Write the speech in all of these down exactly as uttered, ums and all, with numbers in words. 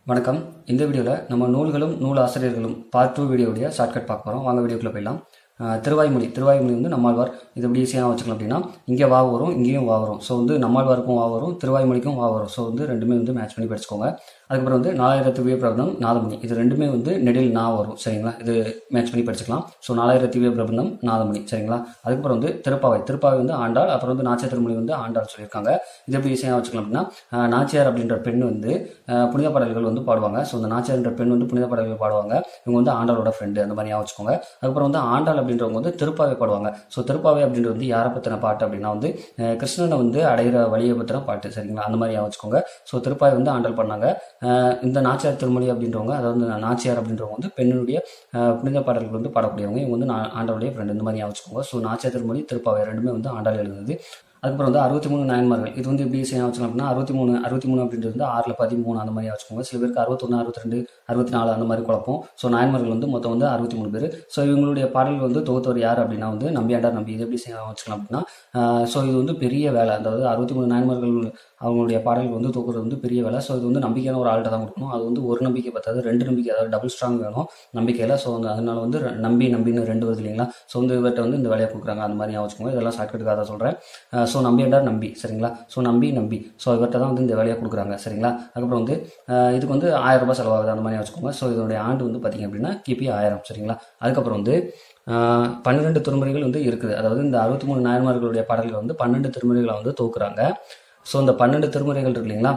வணக்கம். இந்த வீடியோவில் நம்ம நூல்களும் நூல் ஆசிரியர்களும் பார்ட் டூ வீடியோடைய ஷார்ட்கட் பார்க்க போகிறோம். வாங்க வீடியோக்குள்ளே போயிடலாம். திருவாய்மொழி திருவாய்மொழி வந்து நம்மாழ்வார். இது எப்படி ஈஸியாக வச்சுக்கலாம் அப்படின்னா, இங்கே வா வரும், இங்கேயும் வா வரும். ஸோ வந்து நம்மாழ்வாருக்கும் வா வரும், திருவாய்மொழிக்கும் வா வரும். ஸோ வந்து ரெண்டுமே வந்து மேட்ச் பண்ணி படிச்சுக்கோங்க. அதுக்கப்புறம் வந்து நாலாயிரத்து திவ்ய பிரபந்தம், நாதமணி, இது ரெண்டுமே வந்து நெடில் நா வரும். சரிங்களா, இது மேட்ச் பண்ணி படிச்சுக்கலாம். ஸோ நாலாயிரத்து திவ்ய பிரபந்தம், நாதமணி. சரிங்களா, அதுக்கப்புறம் வந்து திருப்பாவை திருப்பாவை வந்து ஆண்டாள், அப்புறம் வந்து நாச்சியார் திருமொழி வந்து ஆண்டாள் சொல்லியிருக்காங்க. இது எப்படி ஈஸியாக வச்சுக்கலாம் அப்படின்னா, நாச்சியார் அப்படின்ற பெண் வந்து புனித பாடல்கள் வந்து பாடுவாங்க. ஸோ அந்த நாச்சியார்ன்ற பெண் வந்து புனித பாடல்கள் பாடுவாங்க. இவங்க வந்து ஆண்டாளோட ஃப்ரெண்டு, அந்த மாதிரி வச்சுக்கோங்க. அதுக்கப்புறம் வந்து ஆண்டாள் அப்படின்றவங்க வந்து திருப்பாவை பாடுவாங்க. ஸோ திருப்பாவை அப்படின்றது வந்து யாரை பற்றின பாட்டு அப்படின்னா வந்து கிருஷ்ணனை வந்து அடைகிற வழியை பற்றின பாட்டு. சரிங்களா, அந்த மாதிரி வச்சுக்கோங்க. ஸோ திருப்பாவை வந்து ஆண்டாள் பண்ணாங்க. இந்த நாச்சியார் திருமொழி அப்படின்றவங்க, அதாவது நாச்சியார் அப்படின்றவங்க வந்து பெண்ணுடைய புனித பாடல்கள் வந்து பாடக்கூடியவங்க. இவங்க வந்து ஆண்டாளுடைய ஃப்ரெண்டு, இந்த மாதிரி வச்சுக்கோங்க. ஸோ நாச்சியார் திருமொழி, திருப்பாவை ரெண்டுமே வந்து ஆண்டாள் எழுதுனது. அதுக்கப்புறம் வந்து அறுபத்தி மூணு நாயன்மார்கள். இது வந்து எப்படி ஈஸியாக வச்சுக்கலாம் அப்படின்னா, அறுபத்தி மூணு அறுபத்தி மூணு அப்படின்றது வந்து ஆறில் பதிமூணு அந்த மாதிரி வச்சுக்கோங்க. சில பேருக்கு அறுபத்தொன்று அறுபத்தி ரெண்டு அறுபத்தி நாலு அந்த மாதிரி குழப்பம். ஸோ நாயன்மார்கள் வந்து மொத்தம் வந்து அறுபத்தி மூணு பேர். ஸோ இவங்களுடைய பாடல்கள் வந்து தொகுத்தவர் யார் அப்படின்னா வந்து நம்பியாண்டார் நம்பி. இது எப்படி வச்சுக்கலாம் அப்படின்னா, ஸோ இது வந்து பெரிய வேலை. அதாவது அறுபத்தி மூணு நாயன்மார்கள் அவங்களுடைய பாடல்கள் வந்து தூக்குறது வந்து பெரிய வேலை. ஸோ இது வந்து நம்பிக்கையான ஒரு ஆள்கிட்ட தான் கொடுக்கணும். அது வந்து ஒரு நம்பிக்கை பத்தாது, ரெண்டு நம்பிக்கை, அதாவது டபுள் ஸ்ட்ராங் வேணும் நம்பிக்கையில். ஸோ வந்து அதனால வந்து நம்பி நம்பின்னு ரெண்டு வருது இல்லைங்களா. ஸோ வந்து இவர்கிட்ட வந்து இந்த வேலையை கொடுக்குறாங்க, அந்த மாதிரி வச்சுக்கோங்க. இதெல்லாம் ஷார்ட்கட்டுக்காக தான் சொல்கிறேன். ஸோ நம்பியாண்டார் நம்பி. சரிங்களா, ஸோ நம்பி நம்பி ஸோ இவர்கிட்ட தான் வந்து இந்த வேலையை கொடுக்குறாங்க. சரிங்களா, அதுக்கப்புறம் வந்து இதுக்கு வந்து ஆயிரம் ரூபாய் செலவாகுது, அந்த மாதிரி வச்சுக்கோங்க. ஸோ இதனுடைய ஆண்டு வந்து பார்த்திங்க அப்படின்னா கிபி ஆயிரம். சரிங்களா, அதுக்கப்புறம் வந்து பன்னிரெண்டு திருமுறைகள் வந்து இருக்குது. அதாவது இந்த அறுபத்தி மூணு நாயன்மார்களுடைய பாடல்கள் வந்து பன்னெண்டு திருமுறைகளை வந்து தூக்குறாங்க. ஸோ இந்த பன்னெண்டு திருமுறைகள் இருக்கு இல்லைங்களா,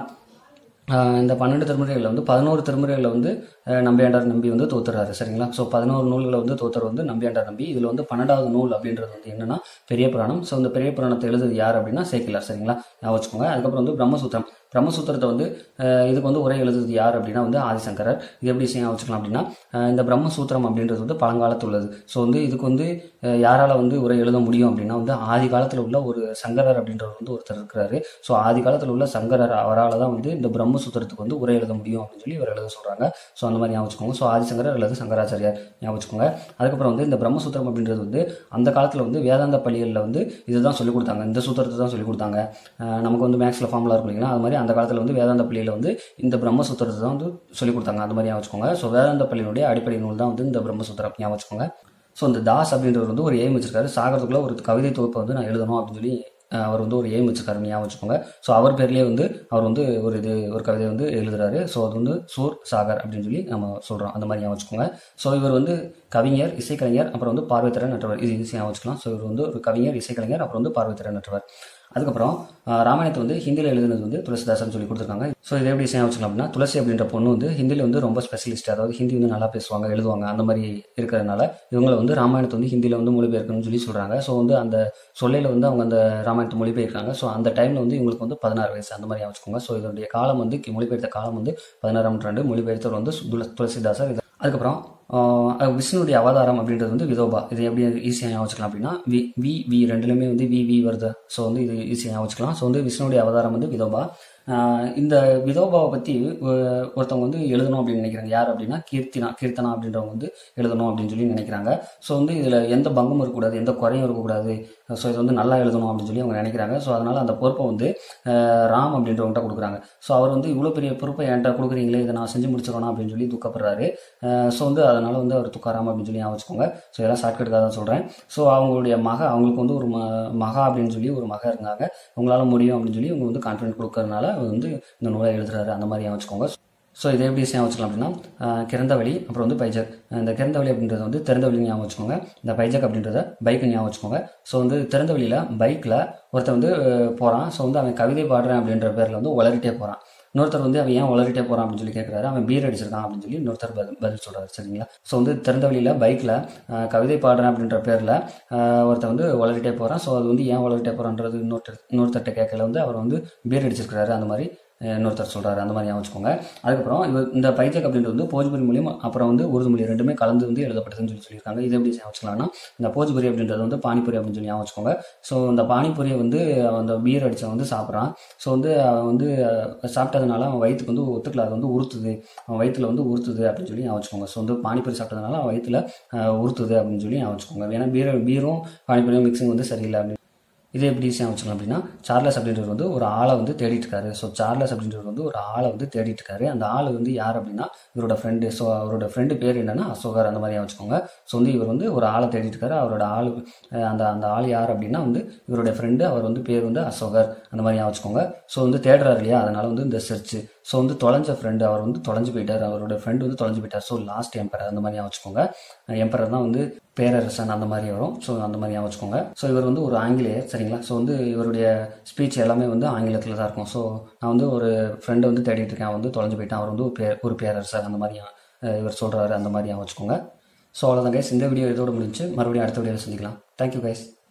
இந்த பன்னெண்டு திருமுறைகளில் வந்து பதினோரு திருமுறைகளில் வந்து நம்பியாண்டார் நம்பி வந்து தோத்துறாரு. சரிங்களா, ஸோ பதினோரு நூல்களை வந்து தோத்தர் வந்து நம்பியாண்டார் நம்பி. இதில் வந்து பன்னெண்டாவது நூல் அப்படின்றது வந்து என்னன்னா பெரிய புராணம். ஸோ இந்த பெரிய புராணத்தை எழுதுது யார் அப்படின்னா சேக்கிலார். சரிங்களா, வச்சுக்கோங்க. அதுக்கப்புறம் வந்து பிரம்மசூத்திரம் பிரம்மசூத்திரத்தை வந்து இதுக்கு வந்து உரை எழுதுறது யார் அப்படின்னா வந்து ஆதிசங்கரர். இது எப்படி விஷயம் வச்சுக்கலாம் அப்படின்னா, இந்த பிரம்மசூத்திரம் அப்படின்றது வந்து பழங்காலத்தில் உள்ளது. ஸோ வந்து இதுக்கு வந்து யாரால் வந்து உரை எழுத முடியும் அப்படின்னா வந்து ஆதி காலத்தில் உள்ள ஒரு சங்கரர் அப்படின்றவர் வந்து ஒருத்தர் இருக்கிறாரு. ஸோ ஆதி காலத்தில் உள்ள சங்கரர், அவரால் தான் வந்து இந்த பிரம்மசூத்திரத்துக்கு வந்து உரை எழுத முடியும் அப்படின்னு சொல்லி இவர் எழுத சொல்கிறாங்க. ஸோ அந்த மாதிரி ஞாபகம் வச்சுக்கோங்க. ஸோ ஆதிசங்கரர் அல்லது சங்கராச்சாரியார் ஞாபகம் வச்சுக்கோங்க. அதுக்கப்புறம் வந்து இந்த பிரம்மசூத்திரம் அப்படின்றது வந்து அந்த காலத்தில் வந்து வேதாந்த பள்ளிகளில் வந்து இதுதான் சொல்லிக் கொடுத்தாங்க, இந்த சூத்திரத்தை தான் சொல்லிக் கொடுத்தாங்க. நமக்கு வந்து மேக்ஸில் ஃபார்முலா இருக்கும் இல்லைங்களா, அது மாதிரி அந்த காலத்தில் வந்து வேதாந்த பள்ளியில் வந்து இந்த பிரம்மசூத்திரத்தை தான் வந்து சொல்லிக் கொடுத்தாங்க, அந்த மாதிரி ஞாபகம் வச்சுக்கோங்க. ஸோ வேதாந்த பள்ளியினுடைய அடிப்படை நூல் தான் வந்து இந்த பிரம்மசூத்திரம் ஞாபகம் வச்சுக்கோங்க. ஸோ இந்த தாஸ் அப்படின்றவர் வந்து ஒரு எய்ம் வச்சிருக்காரு, சாகிறதுக்குள்ள ஒரு கவிதை தொகுப்பை வந்து நான் எழுதணும் அப்படின்னு சொல்லி அவர் வந்து ஒரு எய்ம் வச்சிருக்காரு, ஞாபகம் வச்சுக்கோங்க. ஸோ அவர் பேர்லேயே வந்து அவர் வந்து ஒரு இது ஒரு கவிதை வந்து எழுதுறாரு. ஸோ அது வந்து சூர் சாகர் அப்படின்னு சொல்லி நம்ம சொல்கிறோம், அந்த மாதிரி ஞாபகம் வச்சுக்கோங்க. ஸோ இவர் வந்து கவிஞர், இசைக்கலைஞர், அப்புறம் வந்து பார்வைத்திறன் நற்றவர். இது ஈஸியாக வச்சுக்கலாம். ஸோ இவர் வந்து ஒரு கவிஞர், இசைக்கலைஞர், அப்புறம் வந்து பார்வைத்திறன் நற்றவர். அதுக்கப்புறம் ராமாயணத்தை வந்து ஹிந்தியில் எழுதுனது வந்து துளசிதாசன் சொல்லி கொடுத்துருக்காங்க. ஸோ இதை எப்படி விஷயம் வச்சுக்கலாம் அப்படின்னா, துளசி அப்படின்ற பொண்ணு வந்து ஹிந்தியில் வந்து ரொம்ப ஸ்பெஷலிஸ்ட், அதாவது ஹிந்தி வந்து நல்லா பேசுவாங்க, எழுதுவாங்க, அந்த மாதிரி இருக்கிறதுனால இவங்களை வந்து ராமாயணத்தை வந்து ஹிந்தியில் வந்து மொழிபெயர்க்கணும்னு சொல்லி சொல்கிறாங்க. ஸோ வந்து அந்த சொல்லையில் வந்து அவங்க அந்த ராமாயணத்தை மொழிபெயர்க்கிறாங்க. ஸோ அந்த டைமில் வந்து இவங்களுக்கு வந்து பதினாறு வயசு, அந்த மாதிரி வச்சுக்கோங்க. ஸோ இதனுடைய காலம் வந்து மொழிபெயர்த்த காலம் வந்து பதினாறாம் நூற்றாண்டு, மொழிபெயர்த்தவர் வந்து துளசிதாசர். இது அதுக்கப்புறம் விஷ்ணுடைய அவதாரம் அப்படின்றது வந்து விதோபா. இது எப்படி ஈஸியாக வச்சுக்கலாம் அப்படின்னா, வி வி வி ரெண்டுலேயுமே வந்து வி வி வருது. ஸோ வந்து இது ஈஸியாக வச்சுக்கலாம். ஸோ வந்து விஷ்ணுடைய அவதாரம் வந்து விதோபா. இந்த விதோபாவை பற்றி ஒருத்தவங்க வந்து எழுதணும் அப்படின்னு நினைக்கிறாங்க. யார் அப்படின்னா கீர்த்தினா கீர்த்தனா அப்படின்றவங்க வந்து எழுதணும் அப்படின்னு சொல்லி நினைக்கிறாங்க. ஸோ வந்து இதில் எந்த பங்கமும் இருக்கக்கூடாது, எந்த குறையும் இருக்கக்கூடாது. ஸோ இது வந்து நல்லா எழுதணும் அப்படின்னு சொல்லி அவங்க நினைக்கிறாங்க. ஸோ அதனால் அந்த பொறுப்பை வந்து ராம் அப்படின்றவங்கள்ட்ட கொடுக்குறாங்க. ஸோ அவர் வந்து இவ்வளோ பெரிய பொறுப்பை என்கிட்ட கொடுக்குறீங்களே, இதை நான் செஞ்சு முடிச்சிடணும் அப்படின்னு சொல்லி துக்கப்படுறாரு. ஸோ வந்து அதனால் வந்து அவர் துக்காராம் அப்படின்னு சொல்லி ஞாபகம் வச்சுக்கோங்க. ஸோ இதெல்லாம் ஷார்ட்கட்டுக்காக தான் சொல்கிறேன். ஸோ அவங்களுடைய மக அவங்களுக்கு வந்து ஒரு ம மகா அப்படின்னு சொல்லி ஒரு மக இருந்தாங்க. உங்களால் முடியும் அப்படின்னு சொல்லி இவங்க வந்து கான்ஃபிடென்ட் கொடுக்கறதுனால வந்து இந்த நூலை எழுதுறாரு, அந்த மாதிரி வச்சுக்கோங்க. ஸோ இதை எப்படி ஞாபகம் வச்சுக்கலாம் அப்படின்னா, கிறந்தவழி, அப்புறம் வந்து பைஜக். இந்த கிறந்தவழி அப்படின்றது வந்து திறந்தவழி ஞாபகம் வச்சுக்கோங்க. இந்த பைஜக் அப்படின்றத பைக்கு ஞாபகம் வச்சுக்கோங்க. ஸோ வந்து திறந்தவழியில் பைக்கில் ஒருத்தர் வந்து போகிறான். ஸோ வந்து அவன் கவிதை பாடுறேன் அப்படின்ற பேரில் வந்து உளறிட்டே போகிறான். இன்னொருத்தர் வந்து அவன் ஏன் உளறிட்டே போகிறான் அப்படின்னு சொல்லி கேட்குறாரு. அவன் பீர் அடிச்சிருக்கான் அப்படின்னு சொல்லி இன்னொருத்தர் பதில் பதில் சொல்கிறாரு. சரிங்களா, ஸோ வந்து திறந்த வழியில் பைக்கில் கவிதை பாடுறேன் அப்படின்ற பேரில் ஒருத்தர் வந்து உளறிட்டே போகிறான். ஸோ அது வந்து ஏன் உளறிட்டே போகிறான்றது இன்னொருத்தர் இன்னொருத்தர்கிட்ட கேட்கல வந்து அவர் வந்து பீர் அடிச்சிருக்கிறாரு, அந்த மாதிரி இன்னொருத்தர் சொல்கிறாரு, அந்த மாதிரி வச்சுக்கோங்க. அதுக்கப்புறம் இவர் இந்த பைஜக் அப்படின்றது வந்து போஜ்புரி மொழியும் அப்புறம் வந்து உருது மொழி ரெண்டுமே கலந்து வந்து எழுதப்பட்டதுன்னு சொல்லி சொல்லியிருக்காங்க. இது எப்படி வச்சுக்கலாம்னா, இந்த போஜ்புரி அப்படின்றது வந்து பானிபூரி அப்படின்னு சொல்லி வச்சுக்கோங்க. ஸோ இந்த பானிபூரியை வந்து அந்த பீர் அடித்தவன் வந்து சாப்பிட்றான். ஸோ வந்து அவன் வந்து சாப்பிட்டதுனால அவன் வயிற்றுக்கு வந்து ஒத்துக்கல, அது வந்து உறுத்துது, அவன் வயிற்றுல வந்து உறுத்துது அப்படின்னு சொல்லி வச்சுக்கோங்க. ஸோ வந்து பானிபூரி சாப்பிட்டதுனால அவன் வயிற்றுல உறுத்துது அப்படின்னு சொல்லி வச்சுக்கோங்க. ஏன்னா பீர் பீரும் பானிபூரியும் மிக்சிங் வந்து சரியில்லை அப்படின்னு இதே எப்படி ஈஸியாக வச்சுக்கலாம் அப்படின்னா, சார்லஸ் அப்படின்றவர் வந்து ஒரு ஆளை வந்து தேடிட்டு இருக்காரு. ஸோ சார்லஸ் அப்படின்றவர் வந்து ஒரு ஆளை வந்து தேடிட்டு இருக்காரு. அந்த ஆள் வந்து யார் அப்படின்னா இவரோட ஃப்ரெண்டு. ஸோ அவரோட ஃப்ரெண்டு பேர் என்னன்னா அசோகர், அந்த மாதிரியா வச்சுக்கோங்க. ஸோ வந்து இவர் வந்து ஒரு ஆளை தேடிட்டு இருக்காரு. அவரோட ஆள் அந்த அந்த ஆள் யார் அப்படின்னா வந்து இவருடைய ஃப்ரெண்டு. அவர் வந்து பேர் வந்து அசோகர், அந்த மாதிரியா வச்சுக்கோங்க. ஸோ வந்து தேடுறாரு இல்லையா, அதனால வந்து இந்த சர்ச். ஸோ வந்து தொலைஞ்ச ஃப்ரெண்டு, அவர் வந்து தொலைஞ்சு போயிட்டார், அவரோட ஃப்ரெண்டு வந்து தொலைஞ்சு போயிட்டார். ஸோ லாஸ்ட் எம்பரர், அந்த மாதிரியா வச்சுக்கோங்க. எம்பரர் தான் வந்து பேரரசன், அந்த மாதிரி வரும். ஸோ அந்த மாதிரியா வச்சுக்கோங்க. ஸோ இவர் வந்து ஒரு ஆங்கிலேயர், சரிங்களா. ஸோ வந்து இவருடைய ஸ்பீச் எல்லாமே வந்து ஆங்கிலத்தில் தான் இருக்கும். ஸோ நான் வந்து ஒரு ஃப்ரெண்டை வந்து தேடிட்டு இருக்கேன், அவன் வந்து தொலைஞ்சு போயிட்டான், அவர் வந்து ஒரு பே ஒரு பேரரசர், அந்த மாதிரியா இவர் சொல்கிறாரு, அந்த மாதிரியா வச்சுக்கோங்க. ஸோ அவ்வளோதான் கைஸ், இந்த வீடியோ இதோட முடிஞ்சு. மறுபடியும் அடுத்த வீடியோவில் சந்திக்கலாம். Thank you guys.